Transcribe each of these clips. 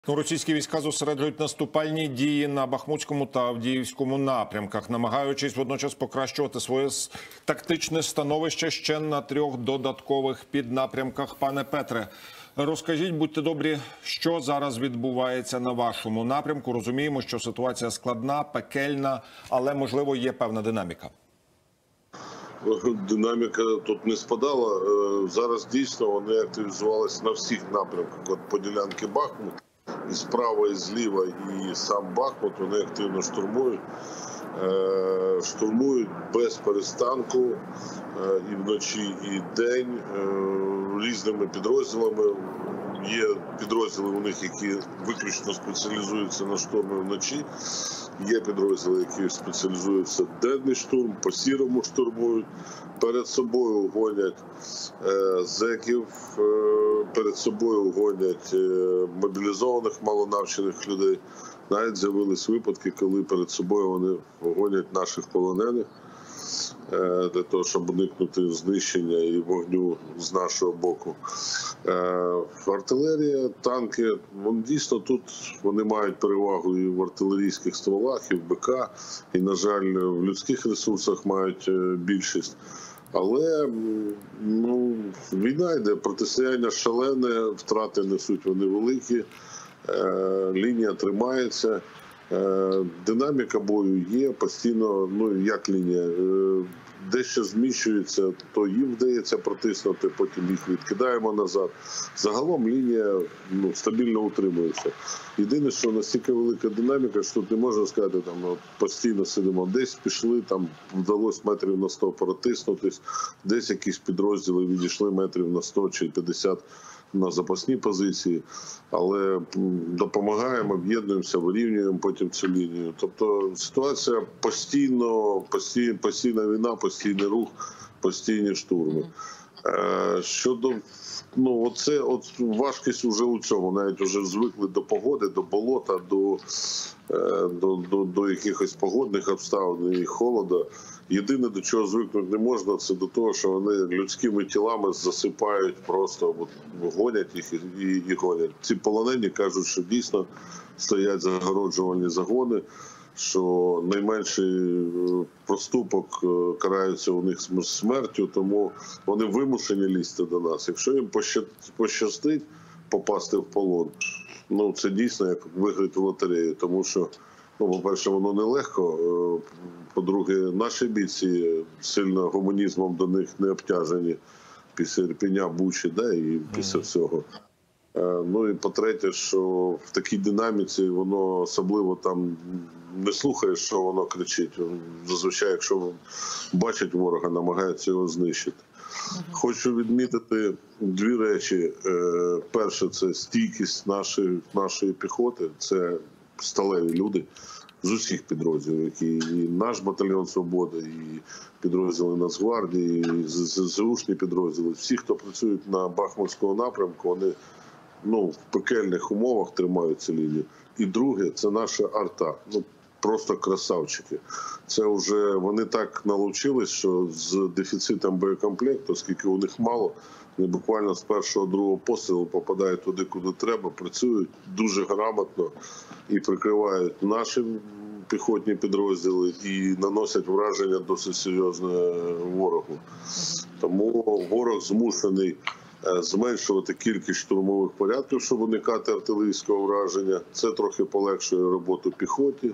Російські війська зосереджують наступальні дії на Бахмутському та Авдіївському напрямках, намагаючись водночас покращувати своє тактичне становище ще на 3 додаткових піднапрямках. Пане Петре, розкажіть, будьте добрі, що зараз відбувається на вашому напрямку? Розуміємо, що ситуація складна, пекельна, але, можливо, є певна динаміка. Динаміка тут не спадала. Зараз дійсно вони активізувалися на всіх напрямках. От по ділянці Бахмут, і справа, і зліва, і сам Бахмут, вони активно штурмують. Штурмують без перестанку і вночі, і день різними підрозділами. Є підрозділи у них, які виключно спеціалізуються на штурмі вночі. Є підрозділи, які спеціалізуються денний штурм, по сірому штурмують. Перед собою гонять зеків, перед собою гонять мобілізованих, малонавчених людей. Навіть з'явились випадки, коли перед собою вони гонять наших полонених для того, щоб уникнути знищення і вогню з нашого боку. Артилерія, танки, дійсно тут вони мають перевагу і в артилерійських стволах, і в БК, і, на жаль, в людських ресурсах мають більшість. Але війна йде, протистояння шалене, втрати несуть вони великі, лінія тримається. Динаміка бою є постійно, як лінія, дещо зміщується, то їм вдається протиснути, потім їх відкидаємо назад. Загалом лінія стабільно утримується. Єдине, що настільки велика динаміка, що тут не можна сказати, постійно сидимо, десь пішли, там вдалося метрів на 100 протиснутись, десь якісь підрозділи відійшли метрів на 100 чи 50 на запасні позиції, але допомагаємо, об'єднуємося, вирівнюємо потім цю лінію. Тобто ситуація постійна війна, постійний рух, постійні штурми. Щодо, важкість вже у цьому, навіть вже звикли до погоди, до болота, до якихось погодних обставин і холоду. Єдине, до чого звикнути не можна, це до того, що вони людськими тілами засипають, просто гонять їх і гонять. Ці полонені кажуть, що дійсно стоять загороджувальні загони, що найменший проступок карається у них смертю, тому вони вимушені лізти до нас. Якщо їм пощастить попасти в полон, це дійсно як виграти в лотерею, тому що, по-перше, воно нелегко, по-друге, наші бійці сильно гуманізмом до них не обтяжені після Ірпеня, Бучі, і після всього. І по-третє, що в такій динаміці воно особливо там не слухає, що воно кричить. Зазвичай, якщо бачить ворога, намагається його знищити. Хочу відмітити дві речі. Перше – це стійкість нашої піхоти, це сталеві люди з усіх підрозділів, які і наш батальйон «Свобода», і підрозділи Нацгвардії, і ЗСУшні підрозділи. Всі, хто працюють на Бахмутському напрямку, вони в пекельних умовах тримають цю лінію. І друге – це наша арта. Просто красавчики. Це вже вони так налучились, що з дефіцитом боєкомплекту, оскільки у них мало, вони буквально з першого-другого пострілу попадають туди, куди треба, працюють дуже грамотно і прикривають наші піхотні підрозділи і наносять враження досить серйозне ворогу. Тому ворог змушений зменшувати кількість штурмових порядків, щоб уникати артилерійського враження. Це трохи полегшує роботу піхоті,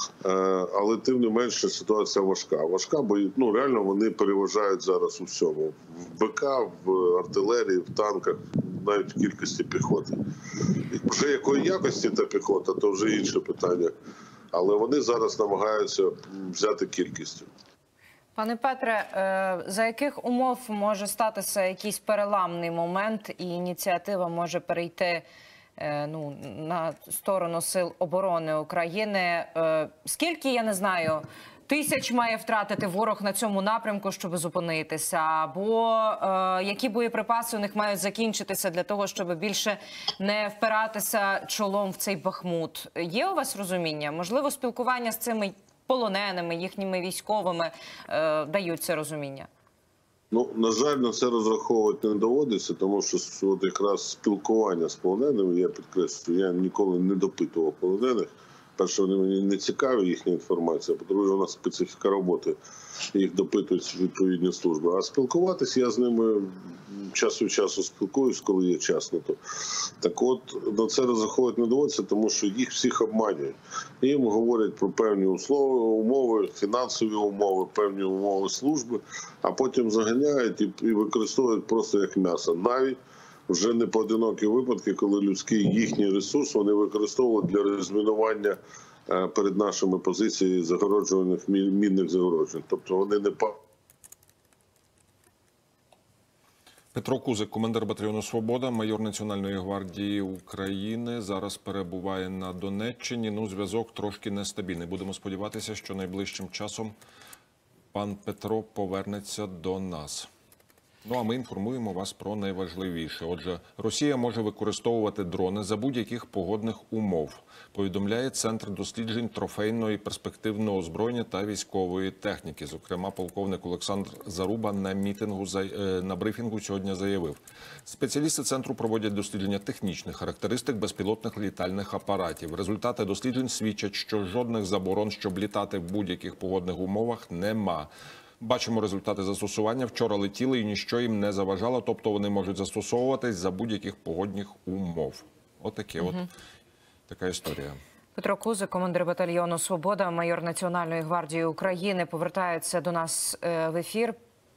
але тим не менше ситуація важка. Важка, бо реально вони переважають зараз у всьому. В БК, в артилерії, в танках, навіть в кількості піхоти. Вже якої якості та піхота, то вже інше питання. Але вони зараз намагаються взяти кількістю. Пане Петре, за яких умов може статися якийсь переламний момент і ініціатива може перейти на сторону Сил оборони України? Скільки, я не знаю, тисяч має втратити ворог на цьому напрямку, щоб зупинитися? Або які боєприпаси у них мають закінчитися для того, щоб більше не впиратися чолом в цей Бахмут? Є у вас розуміння? Можливо, спілкування з цими полоненими, їхніми військовими дають це розуміння? Ну, на жаль, на це розраховувати не доводиться, тому що от якраз спілкування з полоненими, я підкреслюю, я ніколи не допитував полонених. Перше, вони мені не цікаві, їхня інформація. По-друге, у нас специфіка роботи, їх допитують відповідні служби. А спілкуватися я з ними час від часу спілкуюсь, коли є час на то. Так от, на це розраховувати не доводиться, тому що їх всіх обманюють. Їм говорять про певні умови, фінансові умови, певні умови служби, а потім заганяють і використовують просто як м'ясо. Навіть вже не поодинокі випадки, коли людський їхній ресурс вони використовували для розмінування перед нашими позиціями загороджуваних мінних загороджень. Тобто вони не Петро Кузик, командир батальйону «Свобода», майор Національної гвардії України, зараз перебуває на Донеччині. Ну, зв'язок трошки нестабільний. Будемо сподіватися, що найближчим часом пан Петро повернеться до нас. Ну, а ми інформуємо вас про найважливіше. Отже, Росія може використовувати дрони за будь-яких погодних умов, повідомляє Центр досліджень трофейного і перспективного озброєння та військової техніки. Зокрема, полковник Олександр Заруба на брифінгу сьогодні заявив. Спеціалісти центру проводять дослідження технічних характеристик безпілотних літальних апаратів. Результати досліджень свідчать, що жодних заборон, щоб літати в будь-яких погодних умовах, нема. Бачимо результати застосування. Вчора летіли і ніщо їм не заважало, тобто вони можуть застосовуватись за будь-яких погодних умов. Отаке така історія. Петро Кузик, командир батальйону «Свобода», майор Національної гвардії України, повертається до нас в ефір.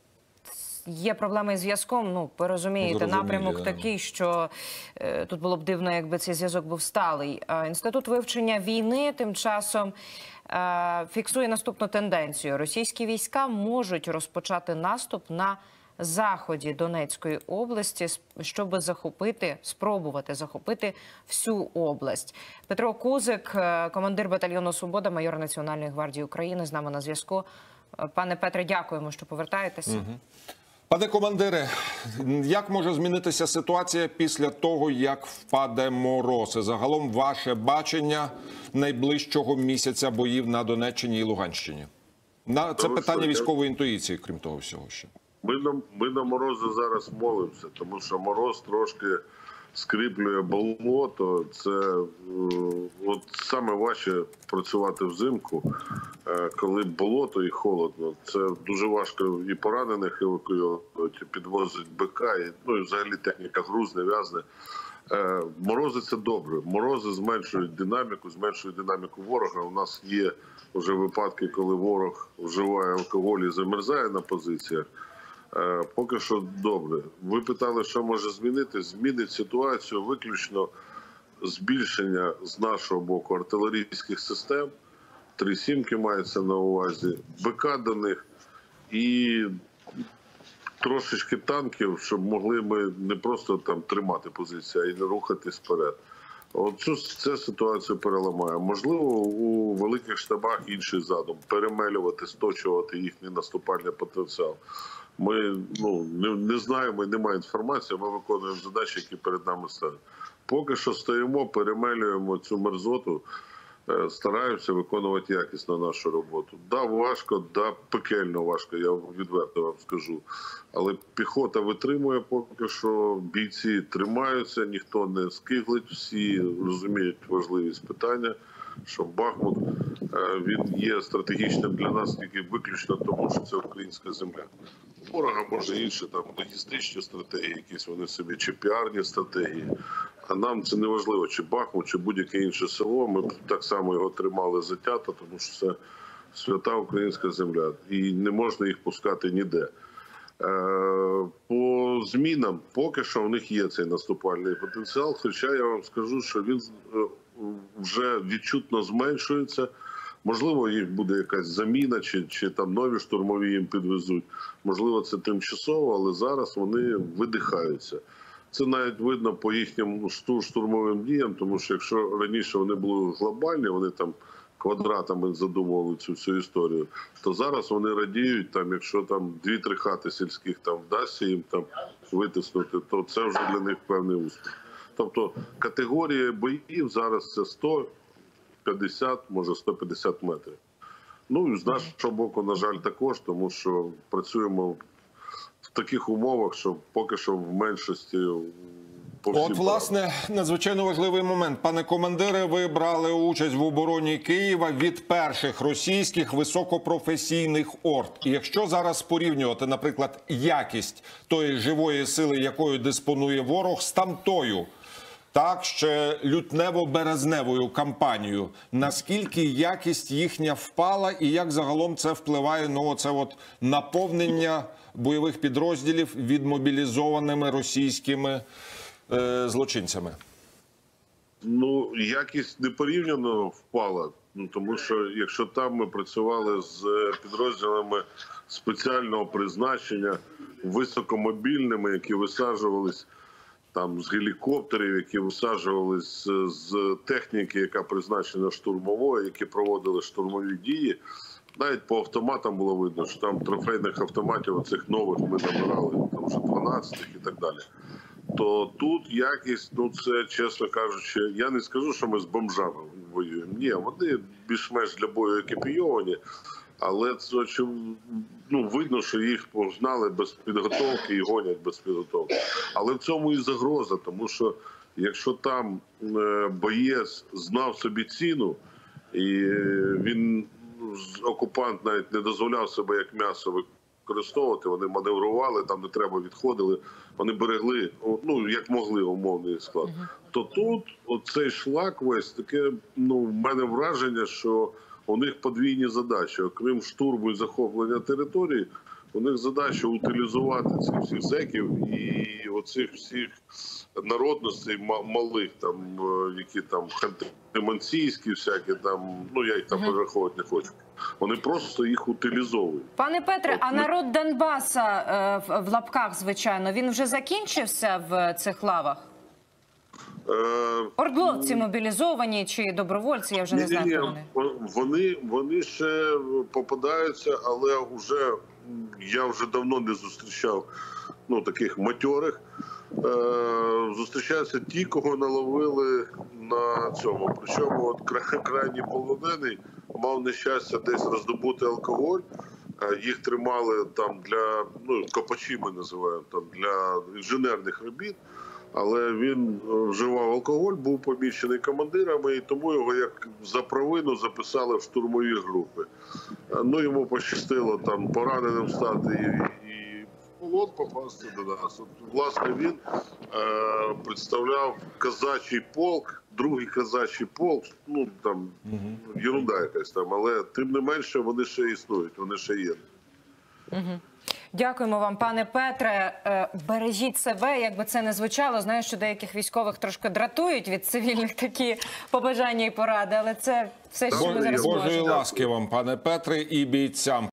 Є проблеми із зв'язком, ну, ви розумієте, напрямок такий, що тут було б дивно, якби цей зв'язок був сталий. Інститут вивчення війни тим часом фіксує наступну тенденцію. Російські війська можуть розпочати наступ на заході Донецької області, щоб спробувати захопити всю область. Петро Кузик, командир батальйону «Свобода», майор Національної гвардії України, з нами на зв'язку. Пане Петре, дякуємо, що повертаєтеся. Пане командире, як може змінитися ситуація після того, як впаде мороз? І загалом ваше бачення найближчого місяця боїв на Донеччині і Луганщині? Це питання військової інтуїції, крім того всього ще. Ми на морози зараз молимося, тому що мороз трошки скріплює болото. Це от саме важче працювати взимку, коли болото і холодно. Це дуже важко і поранених евакуювати, підвозить БК, і взагалі техніка грузне, в'язне. Морози – це добре. Морози зменшують динаміку ворога. У нас є вже випадки, коли ворог вживає алкоголь і замерзає на позиціях. Поки що добре. Ви питали, що може змінити? Змінить ситуацію виключно збільшення з нашого боку артилерійських систем. 3 «Сімки» мається на увазі, БК до них і трошечки танків, щоб могли ми не просто там тримати позицію, а й не рухатись вперед. Ця ситуацію переламає. Можливо, у великих штабах інший задум – перемелювати, сточувати їхній наступальний потенціал. Ми не знаємо, немає інформації, ми виконуємо задачі, які перед нами стоять. Поки що стоїмо, перемелюємо цю мерзоту, стараємося виконувати якісно нашу роботу. Да, важко, да, пекельно важко, я відверто вам скажу. Але піхота витримує поки що, бійці тримаються, ніхто не скиглить, всі розуміють важливість питання, що Бахмут, він є стратегічним для нас тільки виключно тому, що це українська земля. У ворога може інші там логістичні стратегії, якісь вони собі, чи піарні стратегії. А нам це не важливо, чи Бахмут, чи будь-яке інше село. Ми так само його тримали затято, тому що це свята українська земля. І не можна їх пускати ніде. По змінам, поки що в них є цей наступальний потенціал, хоча я вам скажу, що він вже відчутно зменшується. Можливо, їх буде якась заміна, чи там нові штурмові їм підвезуть. Можливо, це тимчасово, але зараз вони видихаються. Це навіть видно по їхнім штурмовим діям, тому що якщо раніше вони були глобальні, вони там квадратами задумували цю всю історію, то зараз вони радіють, там, якщо там 2-3 хати сільських там вдасться їм там витиснути, то це вже для них певний успіх. Тобто категорія боїв зараз це 150, може 150 метрів. Ну і з нашого боку, на жаль, також, тому що працюємо таких умовах, що поки що в меншості по всім От, власне, надзвичайно важливий момент. Пане командире, ви брали участь в обороні Києва від перших російських високопрофесійних орд. І якщо зараз порівнювати, наприклад, якість тої живої сили, якою диспонує ворог, з тамтою, так, ще лютнево-березневою кампанією, наскільки якість їхня впала і як загалом це впливає на оце от наповнення бойових підрозділів відмобілізованими російськими злочинцями? Ну, якість непорівняно впала. Ну, тому що якщо там ми працювали з підрозділами спеціального призначення, високомобільними, які висаджувались там з гелікоптерів, які висаджувались з техніки, яка призначена штурмовою, які проводили штурмові дії, навіть по автоматам було видно, що там трофейних автоматів оцих нових ми набирали, там вже 12-х і так далі. То тут якість, ну це, чесно кажучи, я не скажу, що ми з бомжами воюємо. Ні, вони більш-менш для бою екіпійовані, але це, ну, видно, що їх погнали без підготовки і гонять без підготовки. Але в цьому і загроза, тому що якщо там боєць знав собі ціну, і він, окупант навіть не дозволяв себе як м'ясо використовувати, вони маневрували, там не треба відходили, вони берегли, ну, як могли, умовний склад. То тут оцей шлак весь таке, ну, в мене враження, що у них подвійні задачі. Окрім штурму і захоплення території, у них задача утилізувати цих всіх зеків і оцих всіх народностей малих, там, які там ханти-мансійські всякі, там, ну я їх там перераховувати не хочу. Вони просто їх утилізовують. Пане Петре, а народ Донбаса, в лапках, звичайно, він вже закінчився в цих лавах? Ордловці мобілізовані чи добровольці, я вже не знаю, хто вони. Вони ще попадаються, але я вже давно не зустрічав, ну, таких матьорих. Зустрічаються ті, кого наловили на цьому. Причому от крайній полонений мав нещастя десь роздобути алкоголь. Їх тримали там для, ну, копачі ми називаємо, там, для інженерних робіт. Але він вживав алкоголь, був помічений командирами, і тому його як за провину записали в штурмові групи. Ну, йому пощастило там пораненим стати і в полон попасти до нас. От, власне, він представляв казачий полк, другий казачий полк, ну, там, єрунда якась там, але тим не менше вони ще існують, вони ще є. Дякуємо вам, пане Петре. Бережіть себе, як би це не звучало. Знаю, що деяких військових трошки дратують від цивільних такі побажання і поради, але це все, що ми зараз можемо. Божої ласки вам, пане Петре, і бійцям.